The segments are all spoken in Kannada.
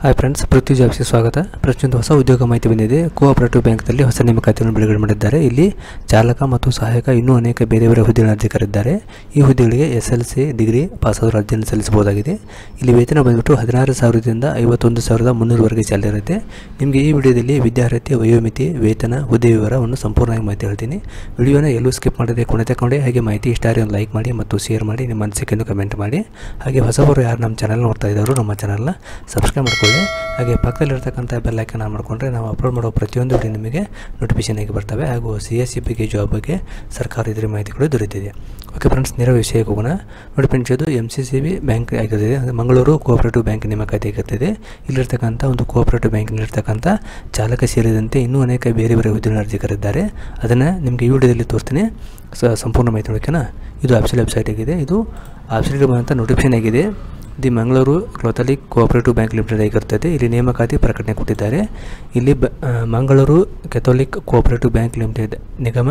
ಹಾಯ್ ಫ್ರೆಂಡ್ಸ್, ಪೃಥ್ವಿ ಜಾಬ್ಸ್ಗೆ ಸ್ವಾಗತ. ಪ್ರತಿಯೊಂದು ಹೊಸ ಉದ್ಯೋಗ ಮಾಹಿತಿ ಬಂದಿದೆ. ಕೋಆಪರೇಟಿವ್ ಬ್ಯಾಂಕ್ನಲ್ಲಿ ಹೊಸ ನೇಮಕಾತಿಯನ್ನು ಬಿಡುಗಡೆ ಮಾಡಿದ್ದಾರೆ. ಇಲ್ಲಿ ಚಾಲಕ ಮತ್ತು ಸಹಾಯಕ ಇನ್ನೂ ಅನೇಕ ಬೇರೆ ಬೇರೆ ಹುದ್ದೆಗಳನ್ನು ಅರ್ಜಿ ಕರೆದಿದ್ದಾರೆ. ಈ ಹುದ್ದೆಗಳಿಗೆ SLC ಡಿಗ್ರಿ ಪಾಸ್ ಆದರೂ ಅರ್ಜಿಯನ್ನು ಸಲ್ಲಿಸಬಹುದಾಗಿದೆ. ಇಲ್ಲಿ ವೇತನ ಬಂದುಬಿಟ್ಟು 16,000ದಿಂದ 51,300ವರೆಗೆ ಚಾಲನೆ ಇರುತ್ತೆ. ನಿಮಗೆ ಈ ವಿಡಿಯೋದಲ್ಲಿ ವಿದ್ಯಾರ್ಹತೆ, ವಯೋಮಿತಿ, ವೇತನ, ಹುದ್ದೆ ವಿವರವನ್ನು ಸಂಪೂರ್ಣವಾಗಿ ಮಾಹಿತಿ ಹೇಳ್ತೀನಿ. ವಿಡಿಯೋನ ಎಲ್ಲೂ ಸ್ಕಿಪ್ ಮಾಡದೆ ಕೊನೆ ತಗೊಂಡೆ. ಹಾಗೆ ಮಾಹಿತಿ ಇಷ್ಟ ಆದರೆ ಒಂದು ಲೈಕ್ ಮಾಡಿ ಮತ್ತು ಶೇರ್ ಮಾಡಿ, ನಿಮ್ಮ ಅನಿಸಿಕೆಯನ್ನು ಕಮೆಂಟ್ ಮಾಡಿ. ಹಾಗೆ ಹೊಸಬರು ಯಾರು ನಮ್ಮ ಚಾನಲ್ ನೋಡ್ತಾ ಇದ್ದಾರೋ ನಮ್ಮ ಚಾನಲ್ನ ಸಬ್ಸ್ಕ್ರೈಬ್ ಮಾಡ್ಕೊಳ್ಳಿ. ಹಾಗೆ ಪಕ್ಕದಲ್ಲಿರ್ತಕ್ಕಂಥ ಬೆಲ್ ಐಕಾನ್ ಆನ್ ಮಾಡಿಕೊಂಡ್ರೆ ನಾವು ಅಪ್ಲೋಡ್ ಮಾಡೋ ಪ್ರತಿಯೊಂದು ವಿಡಿಯೋ ನಿಮಗೆ ನೋಟಿಫಿಕೇಶನ್ ಆಗಿ ಬರ್ತವೆ. ಹಾಗೂ CSE ಬಗ್ಗೆ, ಜಾಬ್ ಬಗ್ಗೆ ಸರ್ಕಾರದ ಮಾಹಿತಿಗಳು ದೊರೆತಿದೆ. ಓಕೆ ಫ್ರೆಂಡ್ಸ್, ನೇರ ವಿಷಯಕ್ಕೆ ಹೋಗೋಣ. ನೋಡಿ ಫ್ರೆಂಡ್ಸ್, ಇದು MCCB ಬ್ಯಾಂಕ್ ಆಗಿರ್ತದೆ. ಮಂಗಳೂರು ಕೋಆಪರೇಟಿವ್ ಬ್ಯಾಂಕ್ ನೇಮಕಾತಿ ಆಗಿರ್ತದೆ. ಇಲ್ಲಿರ್ತಕ್ಕಂಥ ಒಂದು ಕೋಆಪರೇಟಿವ್ ಬ್ಯಾಂಕ್ನಲ್ಲಿರ್ತಕ್ಕಂಥ ಚಾಲಕ ಸೇರಿದಂತೆ ಇನ್ನೂ ಅನೇಕ ಬೇರೆ ಬೇರೆ ಹುದ್ದೆಗಳನ್ನು ಅರ್ಜಿ ಕರೆದಿದ್ದಾರೆ. ಅದನ್ನು ನಿಮಗೆ ಈ ವಿಡಿಯೋದಲ್ಲಿ ತೋರಿಸ್ತೀನಿ. ಸಂಪೂರ್ಣ ಮಾಹಿತಿ ನೋಡೋಕೆನಾ. ಇದು ಆಫೀಸಿಯಲ್ ವೆಬ್ಸೈಟ್ ಆಗಿದೆ. ಇದು ಆಫೀಸಿಯಲ್ಗೆ ಬಂದಂಥ ನೋಟಿಫಿಕೇಶನ್ ಆಗಿದೆ. The Mangaluru Catholic Cooperative Bank Limited ಆಗಿರ್ತದೆ. ಇಲ್ಲಿ ನೇಮಕಾತಿ ಪ್ರಕಟಣೆ ಕೊಟ್ಟಿದ್ದಾರೆ. ಇಲ್ಲಿ Mangaluru Catholic Cooperative Bank Limited ನಿಗಮ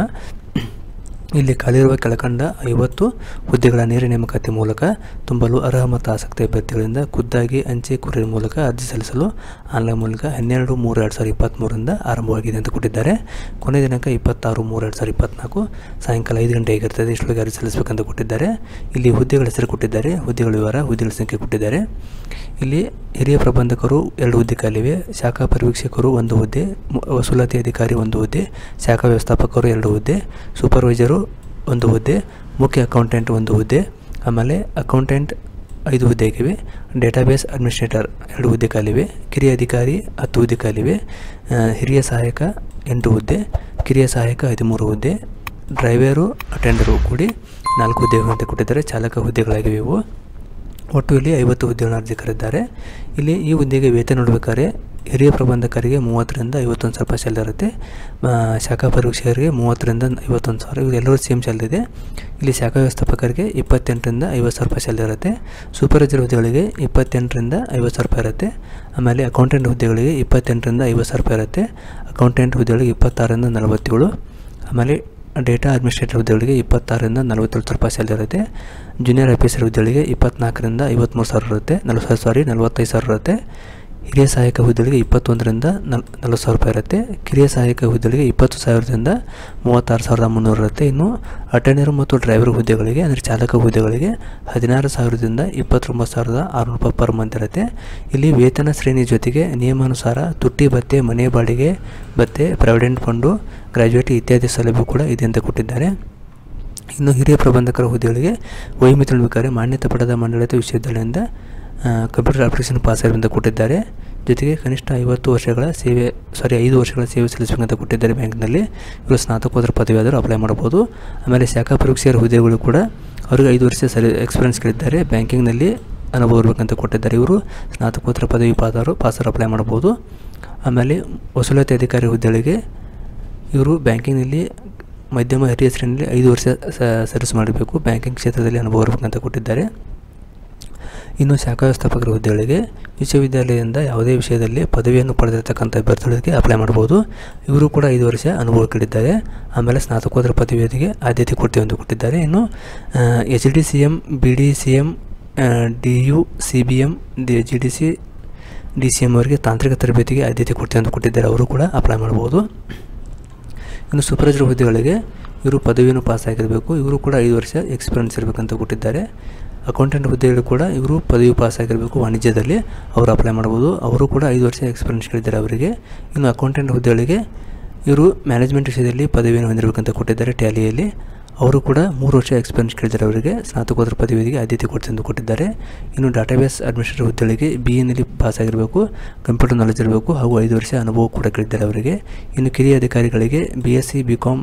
ಇಲ್ಲಿ ಖಾಲಿರುವ ಕೆಳಕಂಡ 50 ಹುದ್ದೆಗಳ ನೇರ ನೇಮಕಾತಿ ಮೂಲಕ ತುಂಬಲು ಅರ್ಹ ಮತ್ತು ಆಸಕ್ತ ಅಭ್ಯರ್ಥಿಗಳಿಂದ ಖುದ್ದಾಗಿ ಅಂಚೆ ಕೊರಿಯರ್ ಮೂಲಕ ಅರ್ಜಿ ಸಲ್ಲಿಸಲು ಆನ್ಲೈನ್ ಮೂಲಕ 12/3/2023ರಿಂದ ಆರಂಭವಾಗಿದೆ ಅಂತ ಕೊಟ್ಟಿದ್ದಾರೆ. ಕೊನೆಯ ದಿನಾಂಕ 26/3/2024 ಸಾಯಂಕಾಲ 5 ಗಂಟೆ ಆಗಿರ್ತದೆ. ಇಷ್ಟೊಳಗೆ ಅರ್ಜಿ ಸಲ್ಲಿಸಬೇಕಂತ ಕೊಟ್ಟಿದ್ದಾರೆ. ಇಲ್ಲಿ ಹುದ್ದೆಗಳ ಹೆಸರು ಕೊಟ್ಟಿದ್ದಾರೆ, ಹುದ್ದೆಗಳ ವಿವರ, ಹುದ್ದೆಗಳ ಸಂಖ್ಯೆ ಕೊಟ್ಟಿದ್ದಾರೆ. ಇಲ್ಲಿ ಹಿರಿಯ ಪ್ರಬಂಧಕರು 2 ಹುದ್ದೆ ಖಾಲಿವೆ, ಶಾಖಾ ಪರಿವೀಕ್ಷಕರು 1 ಹುದ್ದೆ, ವಸೂಲಾತಿ ಅಧಿಕಾರಿ 1 ಹುದ್ದೆ, ಶಾಖಾ ವ್ಯವಸ್ಥಾಪಕರು 2 ಹುದ್ದೆ, ಸೂಪರ್ವೈಸರು 1 ಹುದ್ದೆ, ಮುಖ್ಯ ಅಕೌಂಟೆಂಟ್ 1 ಹುದ್ದೆ, ಆಮೇಲೆ ಅಕೌಂಟೆಂಟ್ 5 ಹುದ್ದೆಗಿವೆ, ಡೇಟಾಬೇಸ್ ಅಡ್ಮಿನಿಸ್ಟ್ರೇಟರ್ 2 ಹುದ್ದೆ ಖಾಲಿವೆ, ಕಿರಿಯ ಅಧಿಕಾರಿ 10 ಹುದ್ದೆ ಖಾಲಿವೆ, ಹಿರಿಯ ಸಹಾಯಕ 8 ಹುದ್ದೆ, ಕಿರಿಯ ಸಹಾಯಕ 13 ಹುದ್ದೆ, ಡ್ರೈವರು ಅಟೆಂಡರು ಕೂಡಿ 4 ಹುದ್ದೆಗಳು ಅಂತ ಕೊಟ್ಟಿದ್ದಾರೆ. ಚಾಲಕ ಹುದ್ದೆಗಳಾಗಿವೆ ಇವು. ಒಟ್ಟು ಇಲ್ಲಿ 50 ಹುದ್ದೆಗಳನ್ನು ಅರ್ಜಿ ಕರೆದಿದ್ದಾರೆ. ಇಲ್ಲಿ ಈ ಹುದ್ದೆಗೆ ವೇತನ ನೋಡಬೇಕಾದ್ರೆ ಹಿರಿಯ ಪ್ರಬಂಧಕರಿಗೆ 30ರಿಂದ 51,000 ಸ್ಯಾಲರಿ ಇರುತ್ತೆ. ಶಾಖಾ ಪರೀಕ್ಷಕರಿಗೆ 30ರಿಂದ 51,000. ಇವೆಲ್ಲರೂ ಸೇಮ್ ಸ್ಯಾಲರಿ ಇದೆ. ಇಲ್ಲಿ ಶಾಖಾ ವ್ಯವಸ್ಥಾಪಕರಿಗೆ 28ರಿಂದ 50,000 ಸ್ಯಾಲರಿ ಇರುತ್ತೆ. ಸೂಪರ್ವೈಸರ್ ಹುದ್ದೆಗಳಿಗೆ 28ರಿಂದ 50,000 ಇರುತ್ತೆ. ಆಮೇಲೆ ಅಕೌಂಟೆಂಟ್ ಹುದ್ದೆಗಳಿಗೆ 28ರಿಂದ 50,000 ಇರುತ್ತೆ. ಅಕೌಂಟೆಂಟ್ ಹುದ್ದೆಗಳಿಗೆ 26ರಿಂದ 47. ಆಮೇಲೆ ಡೇಟಾ ಅಡ್ಮಿನಿಸ್ಟ್ರೇಟರ್ ಹುದ್ದೆಗಳಿಗೆ 26ರಿಂದ 47,000 ಸ್ಯಾಲರಿ ಇರುತ್ತೆ. ಜೂನಿಯರ್ ಆಫೀಸರ್ ಹುದ್ದೆಗಳಿಗೆ 24ರಿಂದ 53,000 ಇರುತ್ತೆ. 45,000 ಇರುತ್ತೆ. ಹಿರಿಯ ಸಹಾಯಕ ಹುದ್ದೆಗಳಿಗೆ 21ರಿಂದ 40,000 ಇರುತ್ತೆ. ಕಿರಿಯ ಸಹಾಯಕ ಹುದ್ದೆಗಳಿಗೆ 20,000ದಿಂದ 36,300 ಇರುತ್ತೆ. ಇನ್ನು ಅಟೆಂಡರ್ ಮತ್ತು ಡ್ರೈವರ್ ಹುದ್ದೆಗಳಿಗೆ ಅಂದರೆ ಚಾಲಕ ಹುದ್ದೆಗಳಿಗೆ 16,000ದಿಂದ 29,600 ಪರ್ ಮಂತ್ ಇರುತ್ತೆ. ಇಲ್ಲಿ ವೇತನ ಶ್ರೇಣಿ ಜೊತೆಗೆ ನಿಯಮಾನುಸಾರ ತುಟ್ಟಿ ಭತ್ಯೆ, ಮನೆ ಬಾಡಿಗೆ ಭತ್ಯೆ, ಪ್ರಾವಿಡೆಂಟ್ ಫಂಡು, ಗ್ರ್ಯಾಜುಯೇಟಿ ಇತ್ಯಾದಿ ಸೌಲಭ್ಯ ಕೂಡ ಇದೆ ಅಂತ ಕೊಟ್ಟಿದ್ದಾರೆ. ಇನ್ನು ಹಿರಿಯ ಪ್ರಬಂಧಕರ ಹುದ್ದೆಗಳಿಗೆ ವಯೋಮಿತಿ ನೋಡಬೇಕಾದ್ರೆ ಮಾನ್ಯತೆ ಪಡೆದ ಮಂಡಳಿತ ವಿಶ್ವವಿದ್ಯಾಲಯದಿಂದ ಕಂಪ್ಯೂಟರ್ ಅಪ್ಲಿಕೇಶನ್ ಪಾಸ್ ಆಗಿರುವಂತ ಕೊಟ್ಟಿದ್ದಾರೆ. ಜೊತೆಗೆ ಕನಿಷ್ಠ 5 ವರ್ಷಗಳ ಸೇವೆ ಸಲ್ಲಿಸಬೇಕಂತ ಕೊಟ್ಟಿದ್ದಾರೆ ಬ್ಯಾಂಕ್ನಲ್ಲಿ. ಇವರು ಸ್ನಾತಕೋತ್ತರ ಪದವಿ ಆದರೂ ಅಪ್ಲೈ ಮಾಡ್ಬೋದು. ಆಮೇಲೆ ಶಾಖಾ ಪರೀಕ್ಷೆಯರ ಹುದ್ದೆಗಳು ಕೂಡ ಅವ್ರಿಗೆ 5 ವರ್ಷ ಎಕ್ಸ್ಪೀರಿಯನ್ಸ್ ಕೇಳಿದ್ದಾರೆ. ಬ್ಯಾಂಕಿಂಗ್ನಲ್ಲಿ ಅನುಭವ ಇರಬೇಕಂತ ಕೊಟ್ಟಿದ್ದಾರೆ. ಇವರು ಸ್ನಾತಕೋತ್ತರ ಪದವಿ ಪಾಸರು ಅಪ್ಲೈ ಮಾಡ್ಬೋದು. ಆಮೇಲೆ ವಸೂಲಾತಿ ಅಧಿಕಾರಿ ಹುದ್ದೆಗಳಿಗೆ ಇವರು ಬ್ಯಾಂಕಿಂಗ್ನಲ್ಲಿ ಮಧ್ಯಮ ಹಿರಿಯ ಶ್ರೇಣಿಯಲ್ಲಿ 5 ವರ್ಷ ಸರ್ವಿಸ್ ಮಾಡಬೇಕು. ಬ್ಯಾಂಕಿಂಗ್ ಕ್ಷೇತ್ರದಲ್ಲಿ ಅನುಭವ ಇರಬೇಕಂತ ಕೊಟ್ಟಿದ್ದಾರೆ. ಇನ್ನು ಶಾಖಾ ವ್ಯವಸ್ಥಾಪಕರ ಹುದ್ದೆಗಳಿಗೆ ವಿಶ್ವವಿದ್ಯಾಲಯದಿಂದ ಯಾವುದೇ ವಿಷಯದಲ್ಲಿ ಪದವಿಯನ್ನು ಪಡೆದಿರತಕ್ಕಂಥ ಅಭ್ಯರ್ಥಿಗಳಿಗೆ ಅಪ್ಲೈ ಮಾಡ್ಬೋದು. ಇವರು ಕೂಡ 5 ವರ್ಷ ಅನುಭವ ಕೇಳಿದ್ದಾರೆ. ಆಮೇಲೆ ಸ್ನಾತಕೋತ್ತರ ಪದವಿಯವರಿಗೆ ಆದ್ಯತೆ ಕೊಡ್ತೀವಿ ಅಂತ ಕೊಟ್ಟಿದ್ದಾರೆ. ಇನ್ನು HDCM, BDCM, DU, CBM, GDC, DCM ಅವರಿಗೆ ತಾಂತ್ರಿಕ ತರಬೇತಿಗೆ ಆದ್ಯತೆ ಕೊಡ್ತೀವಿ ಅಂತ ಕೊಟ್ಟಿದ್ದಾರೆ. ಅವರು ಕೂಡ ಅಪ್ಲೈ ಮಾಡ್ಬೋದು. ಇನ್ನು ಸೂಪರ್ವೈಸರ್ ಹುದ್ದೆಗಳಿಗೆ ಇವರು ಪದವಿಯನ್ನು ಪಾಸ್ ಆಗಿರಬೇಕು. ಇವರು ಕೂಡ 5 ವರ್ಷ ಎಕ್ಸ್ಪೀರಿಯನ್ಸ್ ಇರಬೇಕಂತ ಕೊಟ್ಟಿದ್ದಾರೆ. ಅಕೌಂಟೆಂಟ್ ಹುದ್ದೆಗಳು ಕೂಡ ಇವರು ಪದವಿ ಪಾಸ್ ಆಗಿರಬೇಕು ವಾಣಿಜ್ಯದಲ್ಲಿ, ಅವರು ಅಪ್ಲೈ ಮಾಡ್ಬೋದು. ಅವರು ಕೂಡ 5 ವರ್ಷ ಎಕ್ಸ್ಪೀರಿಯನ್ಸ್ ಕೇಳಿದ್ದಾರೆ ಅವರಿಗೆ. ಇನ್ನು ಅಕೌಂಟೆಂಟ್ ಹುದ್ದೆಗಳಿಗೆ ಇವರು ಮ್ಯಾನೇಜ್ಮೆಂಟ್ ವಿಷಯದಲ್ಲಿ ಪದವಿಯನ್ನು ಹೊಂದಿರಬೇಕಂತ ಕೊಟ್ಟಿದ್ದಾರೆ. ಟ್ಯಾಲಿಯಲ್ಲಿ ಅವರು ಕೂಡ 3 ವರ್ಷ ಎಕ್ಸ್ಪೀರಿಯನ್ಸ್ ಕೇಳಿದ್ದಾರೆ. ಅವರಿಗೆ ಸ್ನಾತಕೋತ್ತರ ಪದವಿಗೆ ಆದ್ಯತೆ ಕೊಡ್ತೀನಿ ಕೊಟ್ಟಿದ್ದಾರೆ. ಇನ್ನು ಡಾಟಾಬೇಸ್ ಅಡ್ಮಿನಿಸ್ಟ್ರೇಟರ್ ಹುದ್ದೆಗಳಿಗೆ BA ಪಾಸ್ ಆಗಿರಬೇಕು, ಕಂಪ್ಯೂಟರ್ ನಾಲೆಜ್ ಇರಬೇಕು ಹಾಗೂ 5 ವರ್ಷ ಅನುಭವ ಕೂಡ ಕೇಳಿದ್ದಾರೆ ಅವರಿಗೆ. ಇನ್ನು ಕಿರಿಯ ಅಧಿಕಾರಿಗಳಿಗೆ BSc,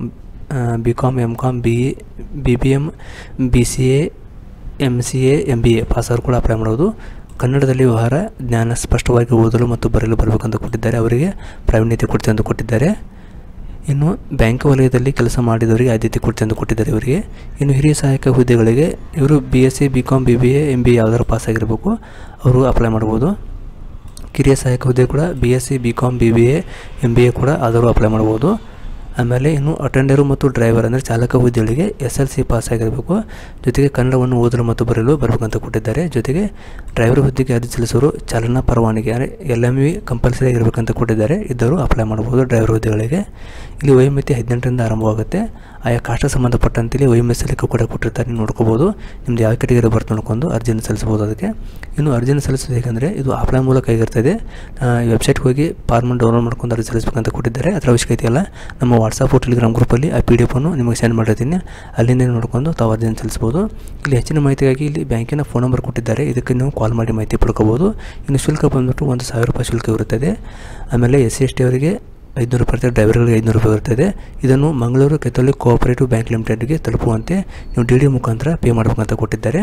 BCom, MCom, BE, BBM, BCA, MCA, MBA pass ಅವರು ಕೂಡ ಅಪ್ಲೈ ಮಾಡೋದು. ಕನ್ನಡದಲ್ಲಿ ವ್ಯವಹಾರ ಜ್ಞಾನ ಸ್ಪಷ್ಟವಾಗಿ ಓದಲು ಮತ್ತು ಬರೆಯಲು ಬರಬೇಕಂತ ಕೊಟ್ಟಿದ್ದಾರೆ. ಅವರಿಗೆ ಪ್ರಾವೀಣ್ಯತೆ ಕೊಡ್ತೀವಿ ಅಂತ ಕೊಟ್ಟಿದ್ದಾರೆ. ಇನ್ನು ಬ್ಯಾಂಕ್ ವಲಯದಲ್ಲಿ ಕೆಲಸ ಮಾಡಿದವರಿಗೆ ಆದ್ಯತೆ ಕೊಡ್ತೀವಿ ಅಂತ ಕೊಟ್ಟಿದ್ದಾರೆ ಇವರಿಗೆ. ಇನ್ನು ಹಿರಿಯ ಸಹಾಯಕ ಹುದ್ದೆಗಳಿಗೆ ಇವರು BSc, BCom, BBA, MBA ಯಾವುದಾದ್ರು ಪಾಸ್ ಆಗಿರಬೇಕು, ಅವರು ಅಪ್ಲೈ ಮಾಡ್ಬೋದು. ಕಿರಿಯ ಸಹಾಯಕ ಹುದ್ದೆ ಕೂಡ BSc, BCom, BBA, MBA ಕೂಡ ಆದರೂ ಅಪ್ಲೈ ಮಾಡ್ಬೋದು. ಆಮೇಲೆ ಇನ್ನು ಅಟೆಂಡರು ಮತ್ತು ಡ್ರೈವರ್ ಅಂದರೆ ಚಾಲಕ ಹುದ್ದೆಗಳಿಗೆ SLC ಪಾಸ್ ಆಗಿರಬೇಕು. ಜೊತೆಗೆ ಕನ್ನಡವನ್ನು ಓದಲು ಮತ್ತು ಬರೆಯಲು ಬರಬೇಕಂತ ಕೊಟ್ಟಿದ್ದಾರೆ. ಜೊತೆಗೆ ಡ್ರೈವರ್ ಹುದ್ದೆಗೆ ಅರ್ಜಿ ಸಲ್ಲಿಸೋರು ಚಾಲನಾ ಪರವಾನಗಿ ಅಂದರೆ LMV ಕಂಪಲ್ಸರಿ ಆಗಿರಬೇಕಂತ ಕೊಟ್ಟಿದ್ದಾರೆ. ಇದ್ದರು ಅಪ್ಲೈ ಮಾಡಬಹುದು ಡ್ರೈವರ್ ಹುದ್ದೆಗಳಿಗೆ. ಇಲ್ಲಿ ವಯೋಮಿತಿ 18ರಿಂದ ಆರಂಭವಾಗುತ್ತೆ. ಆಯಾ ಕಾಸ್ಟ್ ಸಂಬಂಧಪಟ್ಟಂತೆ ಇಲ್ಲಿ ವಯೋಮಿತಿ ಕೂಡ ಕೊಟ್ಟಿರ್ತಾರೆ, ನೀವು ನೋಡ್ಕೋಬೋದು. ನಿಮ್ದು ಯಾವ ಕೆಟಗರಿ ಬರ್ತು ನೋಡ್ಕೊಂಡು ಅರ್ಜಿಯನ್ನು ಸಲ್ಲಿಸಬಹುದು. ಅದಕ್ಕೆ ಇನ್ನು ಅರ್ಜಿಯನ್ನು ಸಲ್ಲಿಸೋದು ಹೇಗೆಂದರೆ ಇದು ಆಫ್ಲೈನ್ ಮೂಲಕ ಆಗಿರ್ತದೆ. ವೆಬ್ಸೈಟ್ಗೆ ಹೋಗಿ ಫಾರ್ಮನ್ನು ಡೌನ್ಲೋಡ್ ಮಾಡ್ಕೊಂಡು ಅರ್ಜಿ ಸಲ್ಲಿಸಬೇಕಂತ ಕೊಟ್ಟಿದ್ದಾರೆ. ಅದರ ಅವಶ್ಯಕತೆ ಇಲ್ಲ. ನಮ್ಮ ವಾಟ್ಸಪ್ ಟೆಲಿಗ್ರಾಮ್ ಗ್ರೂಪಲ್ಲಿ ಆ PDF ಅನ್ನು ನಿಮಗೆ ಸೆಂಡ್ ಮಾಡಿರ್ತೀನಿ, ಅಲ್ಲಿಂದ ನೋಡ್ಕೊಂಡು ತಾವು ಅರ್ಜಿಯನ್ನು ಸಲ್ಲಿಸಬಹುದು. ಇಲ್ಲಿ ಹೆಚ್ಚಿನ ಮಾಹಿತಿಗಾಗಿ ಇಲ್ಲಿ ಬ್ಯಾಂಕಿನ ಫೋನ್ ನಂಬರ್ ಕೊಟ್ಟಿದ್ದಾರೆ, ಇದಕ್ಕೆ ನೀವು ಕಾಲ್ ಮಾಡಿ ಮಾಹಿತಿ ಪಡ್ಕೋಬೋದು. ಇನ್ನು ಶುಲ್ಕ ಬಂದ್ಬಿಟ್ಟು 1000 ರೂಪಾಯಿ ಶುಲ್ಕ ಇರುತ್ತದೆ. ಆಮೇಲೆ SC/ST ಅವರಿಗೆ 500 ರೂಪಾಯಿ, ಡ್ರೈವರ್ಗಳಿಗೆ 500 ರೂಪಾಯಿ ಇರುತ್ತದೆ. ಇದನ್ನು ಮಂಗಳೂರು ಕೆಥೋಲಿಕ್ ಕೋಆಪರೇಟಿವ್ ಬ್ಯಾಂಕ್ ಲಿಮಿಟೆಡ್ಗೆ ತಲುಪುವಂತೆ ನೀವು DD ಮುಖಾಂತರ ಪೇ ಮಾಡಬೇಕಂತ ಕೊಟ್ಟಿದ್ದಾರೆ.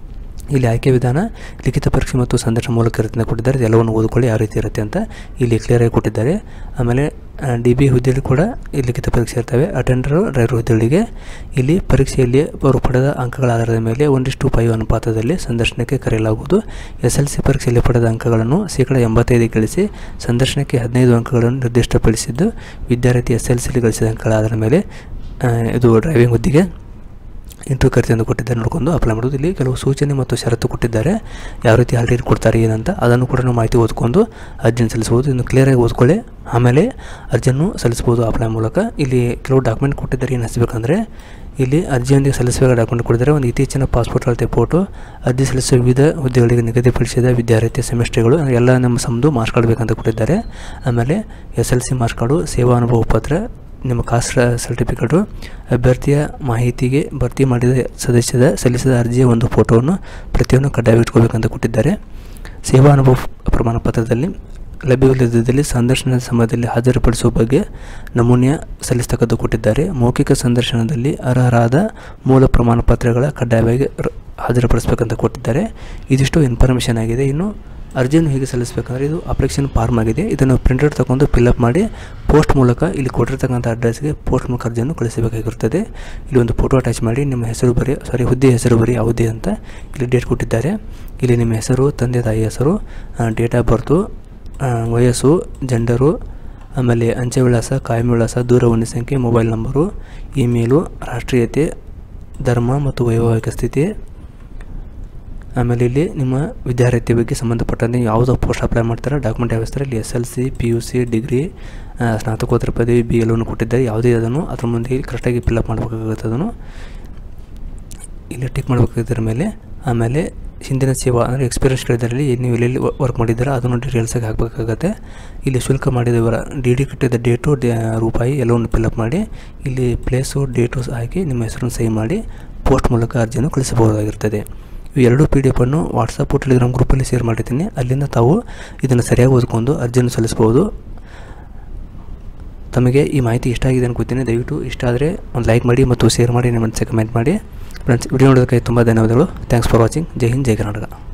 ಇಲ್ಲಿ ಆಯ್ಕೆ ವಿಧಾನ ಲಿಖಿತ ಪರೀಕ್ಷೆ ಮತ್ತು ಸಂದರ್ಶನ ಮೂಲಕ ಇರುತ್ತೆ ಅಂತ ಕೊಟ್ಟಿದ್ದಾರೆ. ಎಲ್ಲವನ್ನು ಓದಿಕೊಳ್ಳಿ ಯಾವ ರೀತಿ ಇರುತ್ತೆ ಅಂತ ಇಲ್ಲಿ ಕ್ಲಿಯರಾಗಿ ಕೊಟ್ಟಿದ್ದಾರೆ. ಆಮೇಲೆ DB ಹುದ್ದೆಯಲ್ಲಿ ಕೂಡ ಈ ಲಿಖಿತ ಪರೀಕ್ಷೆ ಇರ್ತವೆ. ಅಟೆಂಡರು ಡ್ರೈವರ್ ಹುದ್ದೆಗಳಿಗೆ ಇಲ್ಲಿ ಪರೀಕ್ಷೆಯಲ್ಲಿ ಅವರು ಪಡೆದ ಅಂಕಗಳ ಆಧಾರದ ಮೇಲೆ 1:5 ಅನುಪಾತದಲ್ಲಿ ಸಂದರ್ಶನಕ್ಕೆ ಕರೆಯಲಾಗುವುದು. SLC ಪರೀಕ್ಷೆಯಲ್ಲಿ ಪಡೆದ ಅಂಕಗಳನ್ನು 85% ಗಳಿಸಿ ಸಂದರ್ಶನಕ್ಕೆ 15 ಅಂಕಗಳನ್ನು ನಿರ್ದಿಷ್ಟಪಡಿಸಿದ್ದು ವಿದ್ಯಾರ್ಥಿ SLCಯಲ್ಲಿ ಗಳಿಸಿದ ಅಂಕಗಳ ಆಧಾರದ ಮೇಲೆ ಇದು ಡ್ರೈವಿಂಗ್ ಹುದ್ದೆಗೆ ಇಂಟರ್ವ್ಯೂ ಕರಿತೆ ಎಂದು ಕೊಟ್ಟಿದ್ದಾರೆ. ನೋಡ್ಕೊಂಡು ಅಪ್ಲೈ ಮಾಡೋದು. ಇಲ್ಲಿ ಕೆಲವು ಸೂಚನೆ ಮತ್ತು ಷರತ್ತು ಕೊಟ್ಟಿದ್ದಾರೆ, ಯಾವ ರೀತಿ ಹಾಲ್ ಟಿಕೆಟ್ ಕೊಡ್ತಾರೆ ಏನಂತ, ಅದನ್ನು ಕೂಡ ನಾವು ಮಾಹಿತಿ ಓದ್ಕೊಂಡು ಅರ್ಜಿಯನ್ನು ಸಲ್ಲಿಸ್ಬೋದು. ಇನ್ನು ಕ್ಲಿಯರಾಗಿ ಓದ್ಕೊಳ್ಳಿ, ಆಮೇಲೆ ಅರ್ಜಿಯನ್ನು ಸಲ್ಲಿಸ್ಬೋದು ಅಪ್ಲೈ ಮೂಲಕ. ಇಲ್ಲಿ ಕೆಲವು ಡಾಕ್ಯುಮೆಂಟ್ ಕೊಟ್ಟಿದ್ದಾರೆ, ಏನು ಹಚ್ಚಬೇಕಂದ್ರೆ ಇಲ್ಲಿ ಅರ್ಜಿಯೊಂದಿಗೆ ಸಲ್ಲಿಸಬೇಕಾದ ಡಾಕ್ಯುಮೆಂಟ್ ಕೊಟ್ಟಿದ್ದಾರೆ. ಒಂದು ಇತ್ತೀಚಿನ ಪಾಸ್ಪೋರ್ಟ್ ಅಳತೆ ಫೋಟೋ, ಅರ್ಜಿ ಸಲ್ಲಿಸುವ ವಿವಿಧ ಹುದ್ದೆಗಳಿಗೆ ನಿಗದಿಪಡಿಸಿದ ವಿದ್ಯಾರ್ಥಿ ಸೆಮಿಸ್ಟರ್ಗಳು ಎಲ್ಲ ನಮ್ಮ ಸಮದು ಮಾರ್ಕ್ಸ್ ಕಾರ್ಡ್ ಬೇಕಂತ ಕೊಟ್ಟಿದ್ದಾರೆ. ಆಮೇಲೆ SLC ಮಾರ್ಕ್ಸ್ ಕಾರ್ಡು, ಸೇವಾ ಅನುಭವ ಪತ್ರ, ನಿಮ್ಮ ಕಾಸ್ಟ್ ಸರ್ಟಿಫಿಕೇಟು, ಅಭ್ಯರ್ಥಿಯ ಮಾಹಿತಿಗೆ ಭರ್ತಿ ಮಾಡಿದ ಸಲ್ಲಿಸಿದ ಅರ್ಜಿಯ ಒಂದು ಫೋಟೋವನ್ನು ಪ್ರತಿಯೊಂದು ಕಡ್ಡಾಯವಿಟ್ಕೋಬೇಕಂತ ಕೊಟ್ಟಿದ್ದಾರೆ. ಸೇವಾ ಅನುಭವ ಪ್ರಮಾಣ ಪತ್ರದಲ್ಲಿ ಲಭ್ಯವಿಲ್ಲದಿದ್ದಲ್ಲಿ ಸಂದರ್ಶನದ ಸಮಯದಲ್ಲಿ ಹಾಜರುಪಡಿಸುವ ಬಗ್ಗೆ ನಮೂನೆಯ ಸಲ್ಲಿಸತಕ್ಕದ್ದು ಕೊಟ್ಟಿದ್ದಾರೆ. ಮೌಖಿಕ ಸಂದರ್ಶನದಲ್ಲಿ ಅರ್ಹರಾದ ಮೂಲ ಪ್ರಮಾಣ ಪತ್ರಗಳ ಕಡ್ಡಾಯವಾಗಿ ಹಾಜರುಪಡಿಸಬೇಕಂತ ಕೊಟ್ಟಿದ್ದಾರೆ. ಇದಿಷ್ಟು ಇನ್ಫಾರ್ಮೇಷನ್ ಆಗಿದೆ. ಇನ್ನು ಅರ್ಜಿಯನ್ನು ಹೇಗೆ ಸಲ್ಲಿಸಬೇಕಂದ್ರೆ ಇದು ಅಪ್ಲಿಕೇಶನ್ ಫಾರ್ಮ್ ಆಗಿದೆ. ಇದನ್ನು ಪ್ರಿಂಟೆಡ್ ತಗೊಂಡು ಫಿಲ್ಅಪ್ ಮಾಡಿ ಪೋಸ್ಟ್ ಮೂಲಕ ಇಲ್ಲಿ ಕೊಟ್ಟಿರ್ತಕ್ಕಂಥ ಅಡ್ರೆಸ್ಗೆ ಪೋಸ್ಟ್ ಮೂಲಕ ಅರ್ಜಿಯನ್ನು ಕಳಿಸಬೇಕಾಗಿರುತ್ತದೆ. ಇಲ್ಲಿ ಒಂದು ಫೋಟೋ ಅಟ್ಯಾಚ್ ಮಾಡಿ ನಿಮ್ಮ ಹೆಸರು ಹುದ್ದೆ ಹೆಸರು ಬರೀ ಯಾವುದೇ ಅಂತ ಇಲ್ಲಿ ಡೇಟ್ ಕೊಟ್ಟಿದ್ದಾರೆ. ಇಲ್ಲಿ ನಿಮ್ಮ ಹೆಸರು, ತಂದೆ ತಾಯಿ ಹೆಸರು, ಡೇಟ್ ಆಫ್ ಬರ್ತು, ವಯಸ್ಸು, ಜೆಂಡರು, ಆಮೇಲೆ ಅಂಚೆ ವಿಳಾಸ, ಕಾಯಂ ವಿಳಾಸ, ದೂರವಾಣಿ ಸಂಖ್ಯೆ, ಮೊಬೈಲ್ ನಂಬರು, ಇಮೇಲು, ರಾಷ್ಟ್ರೀಯತೆ, ಧರ್ಮ ಮತ್ತು ವೈವಾಹಿಕ ಸ್ಥಿತಿ, ಆಮೇಲೆ ಇಲ್ಲಿ ನಿಮ್ಮ ವಿದ್ಯಾರ್ಥಿ ಬಗ್ಗೆ ಸಂಬಂಧಪಟ್ಟಂತೆ ಯಾವುದೋ ಪೋಸ್ಟ್ ಅಪ್ಲೈ ಮಾಡ್ತಾರೆ, ಡಾಕ್ಯುಮೆಂಟ್ ಯಾವಿಸ್ತಾರೆ. ಇಲ್ಲಿ SLC, PUC, ಡಿಗ್ರಿ, ಸ್ನಾತಕೋತ್ತರ ಪದವಿ, BL ಕೊಟ್ಟಿದ್ದಾರೆ. ಯಾವುದೇ ಅದನ್ನು ಅದ್ರ ಮುಂದೆ ಕರೆಕ್ಟಾಗಿ ಫಿಲ್ಅಪ್ ಮಾಡಬೇಕಾಗುತ್ತೆ. ಅದನ್ನು ಇಲ್ಲಿ ಟಿಕ್ ಮಾಡಬೇಕಾಗಿದ್ದರ ಮೇಲೆ. ಆಮೇಲೆ ಹಿಂದಿನ ಸೇವಾ ಅಂದರೆ ಎಕ್ಸ್ಪೀರಿಯನ್ಸ್ ಕೇಳಿದರಲ್ಲಿ ನೀವು ಎಲ್ಲೆಲ್ಲಿ ವರ್ಕ್ ಮಾಡಿದ್ದೀರಾ ಅದನ್ನು ಡೀಟೇಲ್ಸಾಗಿ ಹಾಕಬೇಕಾಗತ್ತೆ. ಇಲ್ಲಿ ಶುಲ್ಕ ಮಾಡಿದ ವಿವರ, DD ಕಟ್ಟಿದ ಡೇಟು, ರೂಪಾಯಿ ಎಲ್ಲವನ್ನು ಫಿಲ್ಅಪ್ ಮಾಡಿ ಇಲ್ಲಿ ಪ್ಲೇಸು, ಡೇಟು ಹಾಕಿ ನಿಮ್ಮ ಹೆಸರನ್ನು ಸಹಿ ಮಾಡಿ ಪೋಸ್ಟ್ ಮೂಲಕ ಅರ್ಜಿಯನ್ನು ಕಳಿಸಬಹುದಾಗಿರ್ತದೆ. ಈ ಎರಡು PDF ಅನ್ನು ವಾಟ್ಸಪ್ ಟೆಲಿಗ್ರಾಮ್ ಗ್ರೂಪಲ್ಲಿ ಶೇರ್ ಮಾಡಿರ್ತೀನಿ, ಅಲ್ಲಿಂದ ತಾವು ಇದನ್ನು ಸರಿಯಾಗಿ ಓದ್ಕೊಂಡು ಅರ್ಜಿಯನ್ನು ಸಲ್ಲಿಸ್ಬೋದು. ತಮಗೆ ಈ ಮಾಹಿತಿ ಇಷ್ಟ ಆಗಿದೆ ಅನ್ಕೋತೀನಿ. ದಯವಿಟ್ಟು ಇಷ್ಟ ಆದರೆ ಒಂದು ಲೈಕ್ ಮಾಡಿ ಮತ್ತು ಶೇರ್ ಮಾಡಿ, ನಿಮ್ಮ ಮನಸ್ಸಿಗೆ ಕಮೆಂಟ್ ಮಾಡಿ. ಫ್ರೆಂಡ್ಸ್, ವಿಡಿಯೋ ನೋಡೋದಕ್ಕೆ ತುಂಬ ಧನ್ಯವಾದಗಳು. Thanks for watching. ಜೈ ಹಿಂದ್, ಜೈ ಕರ್ನಾಟಕ.